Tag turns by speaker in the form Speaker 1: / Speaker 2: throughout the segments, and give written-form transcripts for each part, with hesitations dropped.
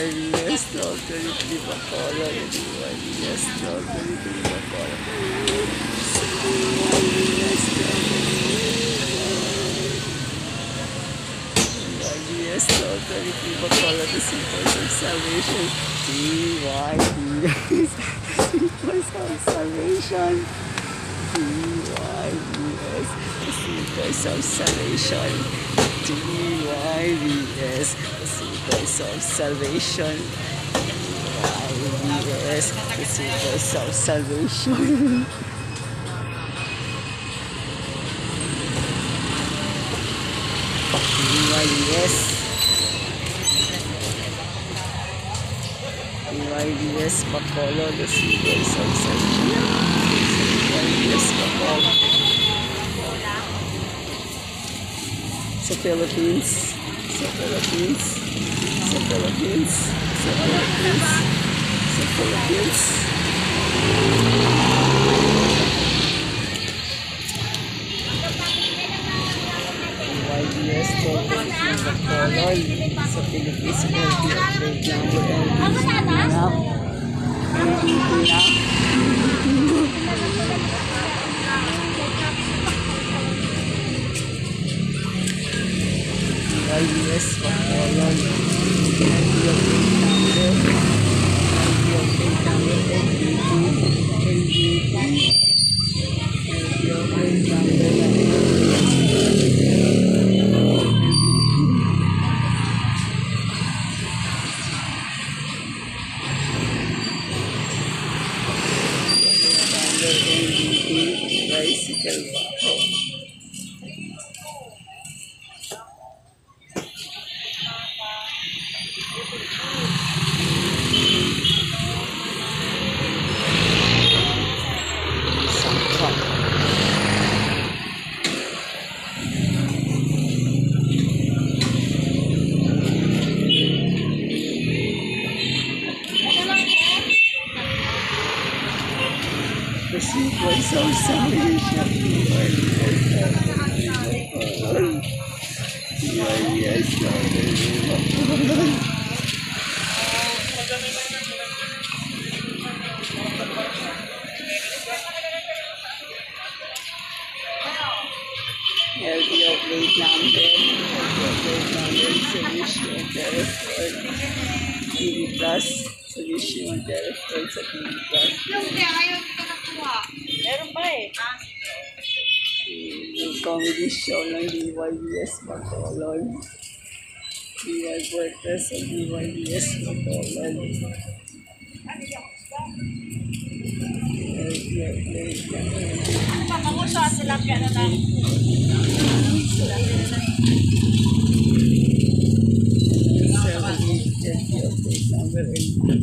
Speaker 1: DYVS, totally Bacolod, DYVS, totally Bacolod, DYVS, totally Bacolod, the Symbols of Salvation, DYVS, Symbols of Salvation, DYVS, the Symbols of Salvation, DYVS, the Symbols of Salvation, DYVS, the Symbols of Salvation. DYVS Bacolod, the Symbols of Salvation. DYVS Bacolod. Sa Philippines, sa Philippines, sa Philippines, sa Philippines, sa Philippines. DYVS totally Bacolod sa Philippines, plate number DYVS Bacolod, bicycle baho. The Symbols of Salvation, DYVS, LBO plate number, solution, Terraford, TV Plus, solution, Terraford sa TV Plus.
Speaker 2: Meron pa eh.
Speaker 1: Yung comedy show ng DYVS Bacolod. DYVS sa DYVS Bacolod.
Speaker 2: Papanguso at tilapia na lang.
Speaker 1: Number 8.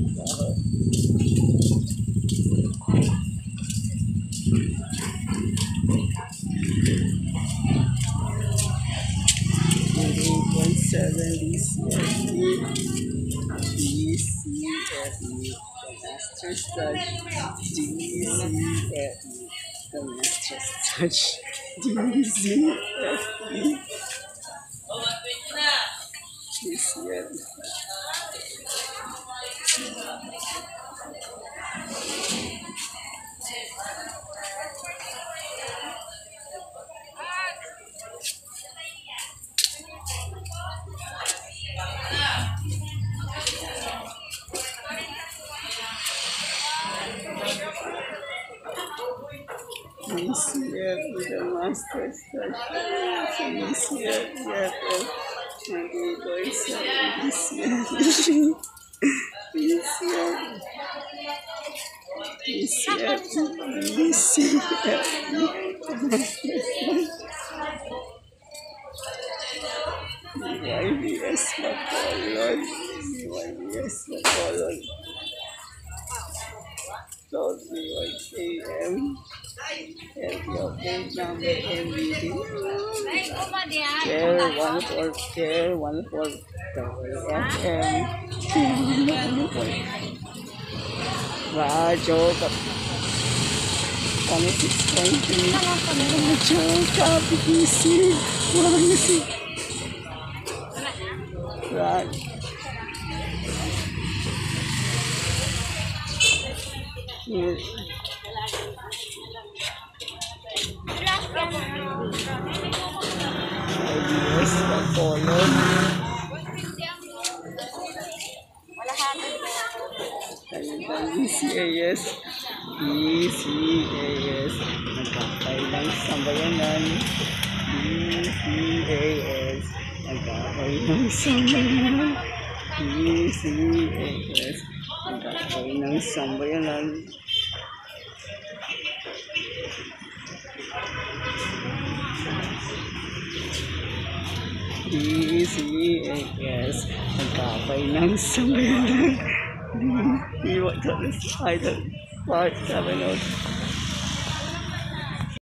Speaker 1: Master's Touch, DZAS, the Master's Touch, DZAS, DCF with the Master's Touch, DCF, DYVS Bacolod, DYVS Bacolod, totally 1 AM. LBO plate number MVD. Care 14 FM. Radyo 6.3. Radyo KPPC. Radyo DYVS, Bacolod. DZAS. DZAS. Nagkakay ng sambayanan. DZAS. Nagkakay ng sambayanan. DZAS. Nagkakay ng sambayanan. DZAS. Nagkakay ng sambayanan. DZAS. Idol. Part 7